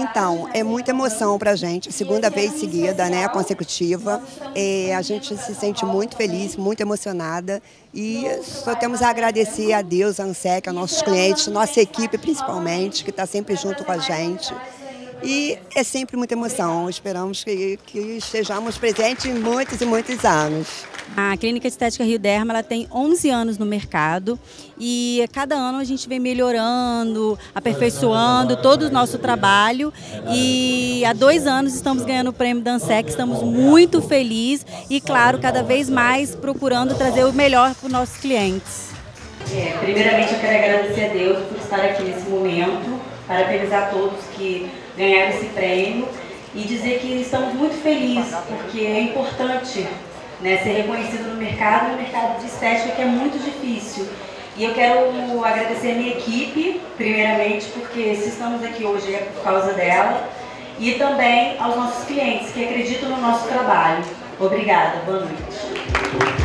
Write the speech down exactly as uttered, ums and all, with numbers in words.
Então, é muita emoção para a gente, segunda vez seguida, né, consecutiva. É, a gente se sente muito feliz, muito emocionada e só temos a agradecer a Deus, a ANSEC, aos nossos clientes, nossa equipe principalmente, que está sempre junto com a gente. E é sempre muita emoção, esperamos que, que estejamos presentes em muitos e muitos anos. A Clínica Estética Rio Derma ela tem onze anos no mercado e cada ano a gente vem melhorando, aperfeiçoando todo o nosso trabalho e há dois anos estamos ganhando o prêmio da ANSEC, estamos muito felizes e, claro, cada vez mais procurando trazer o melhor para os nossos clientes. É, primeiramente eu quero agradecer a Deus por estar aqui nesse momento, parabenizar todos que ganharam esse prêmio e dizer que estamos muito felizes porque é importante, né, ser reconhecido no mercado, no mercado de estética que é muito difícil. E eu quero agradecer a minha equipe, primeiramente, porque se estamos aqui hoje é por causa dela, e também aos nossos clientes que acreditam no nosso trabalho. Obrigada, boa noite.